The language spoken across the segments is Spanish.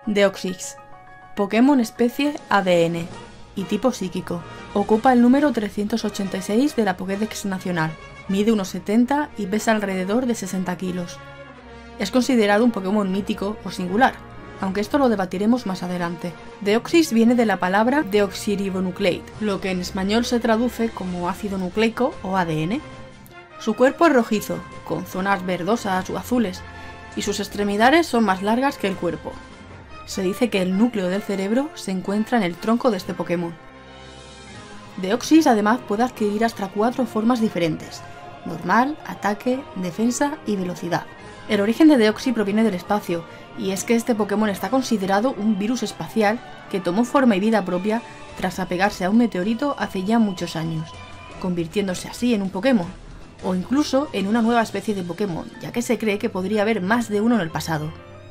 Deoxys, Pokémon especie ADN y tipo psíquico. Ocupa el número 386 de la Pokédex nacional. Mide unos 70 y pesa alrededor de 60 kilos. Es considerado un Pokémon mítico o singular, aunque esto lo debatiremos más adelante. Deoxys viene de la palabra deoxyribonucleic, lo que en español se traduce como ácido nucleico o ADN. Su cuerpo es rojizo, con zonas verdosas o azules, y sus extremidades son más largas que el cuerpo. Se dice que el núcleo del cerebro se encuentra en el tronco de este Pokémon. Deoxys además puede adquirir hasta 4 formas diferentes: normal, ataque, defensa y velocidad. El origen de Deoxys proviene del espacio, y es que este Pokémon está considerado un virus espacial que tomó forma y vida propia tras apegarse a un meteorito hace ya muchos años, convirtiéndose así en un Pokémon, o incluso en una nueva especie de Pokémon, ya que se cree que podría haber más de uno en el pasado.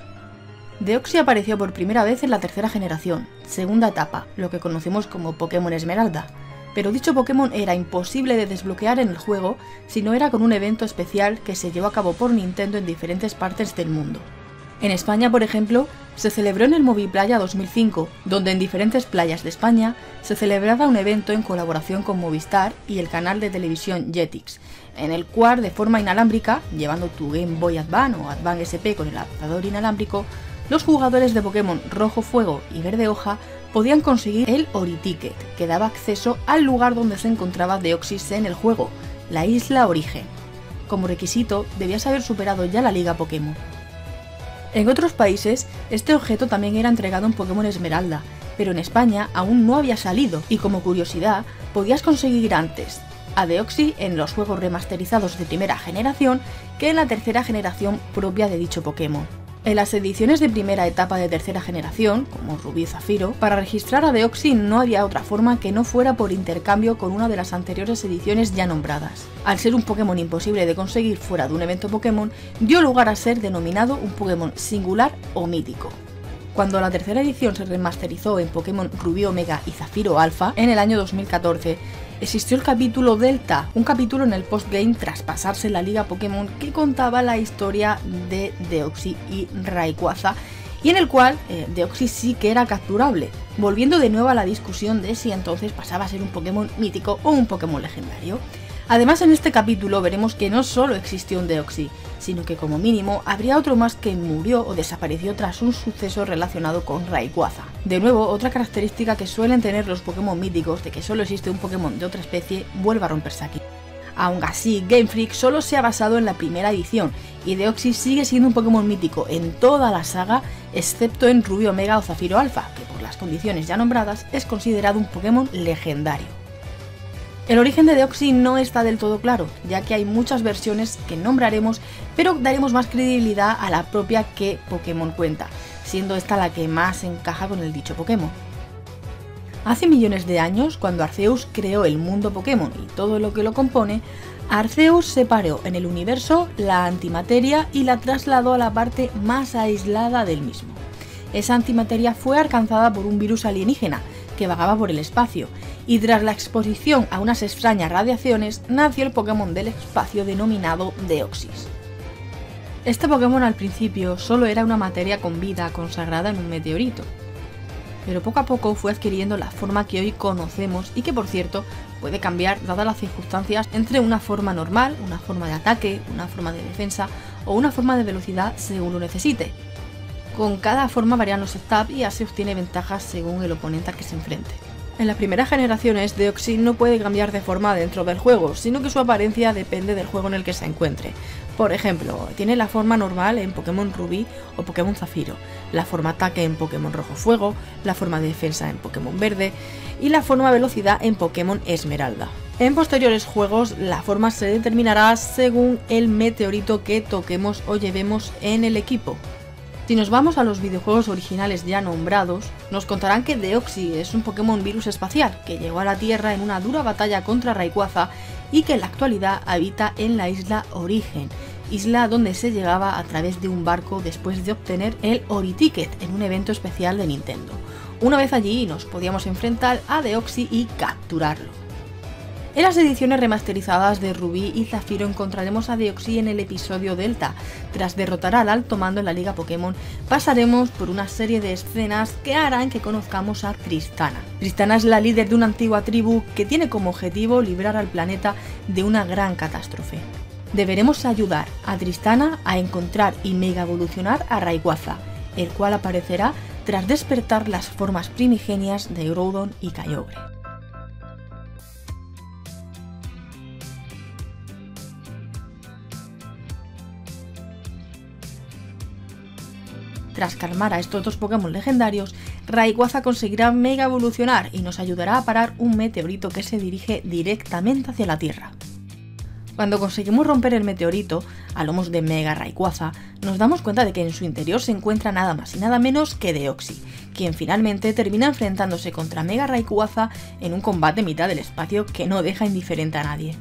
Deoxys apareció por primera vez en la tercera generación, segunda etapa, lo que conocemos como Pokémon Esmeralda, pero dicho Pokémon era imposible de desbloquear en el juego si no era con un evento especial que se llevó a cabo por Nintendo en diferentes partes del mundo. En España, por ejemplo, se celebró en el Moviplaya 2005, donde en diferentes playas de España se celebraba un evento en colaboración con Movistar y el canal de televisión Jetix, en el cual de forma inalámbrica, llevando tu Game Boy Advance o Advance SP con el adaptador inalámbrico, los jugadores de Pokémon Rojo Fuego y Verde Hoja podían conseguir el Ori-Ticket, que daba acceso al lugar donde se encontraba Deoxys en el juego, la Isla Origen. Como requisito, debías haber superado ya la Liga Pokémon. En otros países, este objeto también era entregado en Pokémon Esmeralda, pero en España aún no había salido, y como curiosidad, podías conseguir antes a Deoxys en los juegos remasterizados de primera generación que en la tercera generación propia de dicho Pokémon. En las ediciones de primera etapa de tercera generación, como Rubí y Zafiro, para registrar a Deoxys no había otra forma que no fuera por intercambio con una de las anteriores ediciones ya nombradas. Al ser un Pokémon imposible de conseguir fuera de un evento Pokémon, dio lugar a ser denominado un Pokémon singular o mítico. Cuando la tercera edición se remasterizó en Pokémon Rubí Omega y Zafiro Alpha en el año 2014, existió el capítulo Delta, un capítulo en el postgame tras pasarse la Liga Pokémon que contaba la historia de Deoxys y Rayquaza, y en el cual Deoxys sí que era capturable, volviendo de nuevo a la discusión de si entonces pasaba a ser un Pokémon mítico o un Pokémon legendario. Además, en este capítulo veremos que no solo existió un Deoxys, sino que como mínimo habría otro más que murió o desapareció tras un suceso relacionado con Rayquaza. De nuevo, otra característica que suelen tener los Pokémon míticos de que solo existe un Pokémon de otra especie vuelve a romperse aquí. Aún así, Game Freak solo se ha basado en la primera edición, y Deoxys sigue siendo un Pokémon mítico en toda la saga, excepto en Rubí Omega o Zafiro Alpha, que por las condiciones ya nombradas es considerado un Pokémon legendario. El origen de Deoxys no está del todo claro, ya que hay muchas versiones que nombraremos, pero daremos más credibilidad a la propia que Pokémon cuenta, siendo esta la que más encaja con el dicho Pokémon. Hace millones de años, cuando Arceus creó el mundo Pokémon y todo lo que lo compone, Arceus separó en el universo la antimateria y la trasladó a la parte más aislada del mismo. Esa antimateria fue alcanzada por un virus alienígena que vagaba por el espacio, y tras la exposición a unas extrañas radiaciones nació el Pokémon del espacio denominado Deoxys. Este Pokémon al principio solo era una materia con vida consagrada en un meteorito, pero poco a poco fue adquiriendo la forma que hoy conocemos y que, por cierto, puede cambiar dadas las circunstancias entre una forma normal, una forma de ataque, una forma de defensa o una forma de velocidad según lo necesite. Con cada forma varían los stats y así obtiene ventajas según el oponente al que se enfrente. En las primeras generaciones, Deoxys no puede cambiar de forma dentro del juego, sino que su apariencia depende del juego en el que se encuentre. Por ejemplo, tiene la forma normal en Pokémon Rubí o Pokémon Zafiro, la forma ataque en Pokémon Rojo Fuego, la forma de defensa en Pokémon Verde y la forma velocidad en Pokémon Esmeralda. En posteriores juegos, la forma se determinará según el meteorito que toquemos o llevemos en el equipo. Si nos vamos a los videojuegos originales ya nombrados, nos contarán que Deoxys es un Pokémon virus espacial que llegó a la Tierra en una dura batalla contra Rayquaza y que en la actualidad habita en la Isla Origen, isla donde se llegaba a través de un barco después de obtener el Ori-Ticket en un evento especial de Nintendo. Una vez allí nos podíamos enfrentar a Deoxys y capturarlo. En las ediciones remasterizadas de Rubí y Zafiro encontraremos a Deoxys en el episodio Delta. Tras derrotar al alto mando en la Liga Pokémon, pasaremos por una serie de escenas que harán que conozcamos a Tristana. Tristana es la líder de una antigua tribu que tiene como objetivo librar al planeta de una gran catástrofe. Deberemos ayudar a Tristana a encontrar y mega evolucionar a Rayquaza, el cual aparecerá tras despertar las formas primigenias de Groudon y Kyogre. Tras calmar a estos dos Pokémon legendarios, Rayquaza conseguirá mega evolucionar y nos ayudará a parar un meteorito que se dirige directamente hacia la Tierra. Cuando conseguimos romper el meteorito, a lomos de Mega Rayquaza, nos damos cuenta de que en su interior se encuentra nada más y nada menos que Deoxys, quien finalmente termina enfrentándose contra Mega Rayquaza en un combate en mitad del espacio que no deja indiferente a nadie.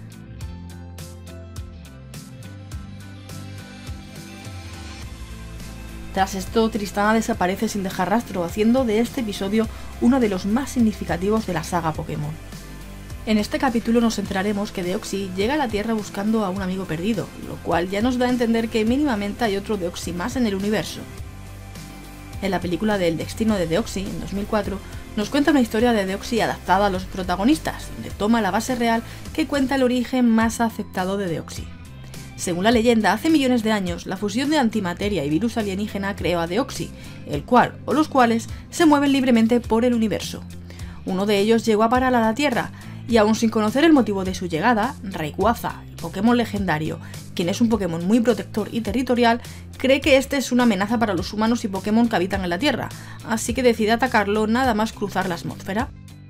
Tras esto, Tristana desaparece sin dejar rastro, haciendo de este episodio uno de los más significativos de la saga Pokémon. En este capítulo nos enteraremos que Deoxys llega a la Tierra buscando a un amigo perdido, lo cual ya nos da a entender que mínimamente hay otro Deoxys más en el universo. En la película del destino de Deoxys, en 2004, nos cuenta una historia de Deoxys adaptada a los protagonistas, donde toma la base real que cuenta el origen más aceptado de Deoxys. Según la leyenda, hace millones de años, la fusión de antimateria y virus alienígena creó a Deoxys, el cual, o los cuales, se mueven libremente por el universo. Uno de ellos llegó a parar a la Tierra, y aún sin conocer el motivo de su llegada, Rayquaza, el Pokémon legendario, quien es un Pokémon muy protector y territorial, cree que este es una amenaza para los humanos y Pokémon que habitan en la Tierra, así que decide atacarlo nada más cruzar la atmósfera.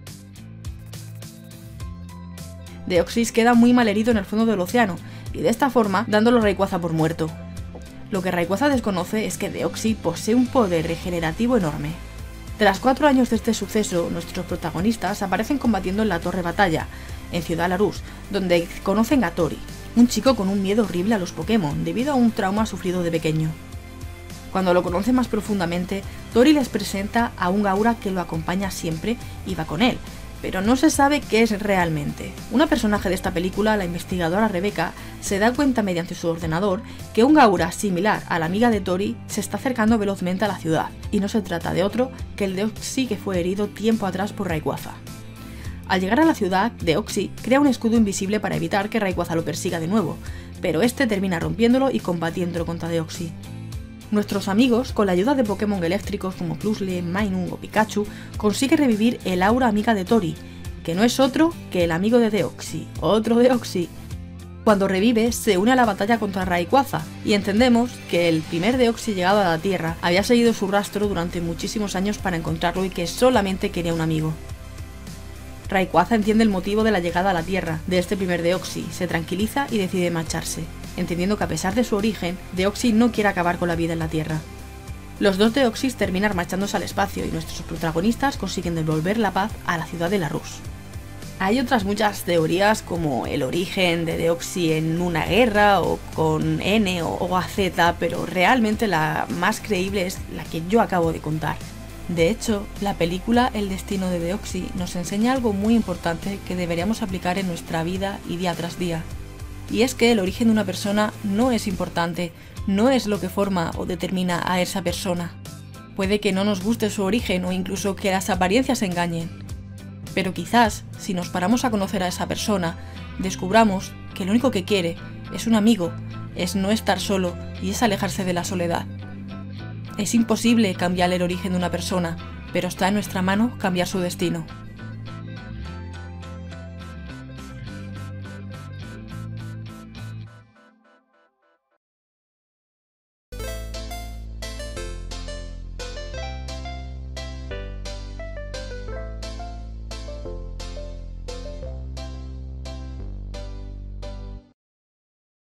Deoxys queda muy malherido en el fondo del océano, y de esta forma dándolo a Rayquaza por muerto. Lo que Rayquaza desconoce es que Deoxys posee un poder regenerativo enorme. Tras 4 años de este suceso, nuestros protagonistas aparecen combatiendo en la Torre Batalla, en Ciudad Larus, donde conocen a Tori, un chico con un miedo horrible a los Pokémon debido a un trauma sufrido de pequeño. Cuando lo conocen más profundamente, Tori les presenta a un Gaura que lo acompaña siempre y va con él, pero no se sabe qué es realmente. Una personaje de esta película, la investigadora Rebecca, se da cuenta mediante su ordenador que un Gaura similar a la amiga de Tori se está acercando velozmente a la ciudad, y no se trata de otro que el Deoxys que fue herido tiempo atrás por Rayquaza. Al llegar a la ciudad, Deoxys crea un escudo invisible para evitar que Rayquaza lo persiga de nuevo, pero este termina rompiéndolo y combatiéndolo contra Deoxys. Nuestros amigos, con la ayuda de Pokémon eléctricos como Plusle, Minun o Pikachu, consiguen revivir el aura amiga de Tori, que no es otro que el amigo de Deoxys, otro Deoxys. Cuando revive, se une a la batalla contra Rayquaza, y entendemos que el primer Deoxys llegado a la Tierra había seguido su rastro durante muchísimos años para encontrarlo y que solamente quería un amigo. Rayquaza entiende el motivo de la llegada a la Tierra de este primer Deoxys, se tranquiliza y decide marcharse, entendiendo que a pesar de su origen, Deoxys no quiere acabar con la vida en la Tierra. Los dos Deoxys terminan marchándose al espacio y nuestros protagonistas consiguen devolver la paz a la ciudad de Larus. Hay otras muchas teorías como el origen de Deoxys en una guerra o con N o AZ, pero realmente la más creíble es la que yo acabo de contar. De hecho, la película El destino de Deoxys nos enseña algo muy importante que deberíamos aplicar en nuestra vida y día tras día. Y es que el origen de una persona no es importante, no es lo que forma o determina a esa persona. Puede que no nos guste su origen o incluso que las apariencias engañen. Pero quizás, si nos paramos a conocer a esa persona, descubramos que lo único que quiere es un amigo, es no estar solo y es alejarse de la soledad. Es imposible cambiar el origen de una persona, pero está en nuestra mano cambiar su destino.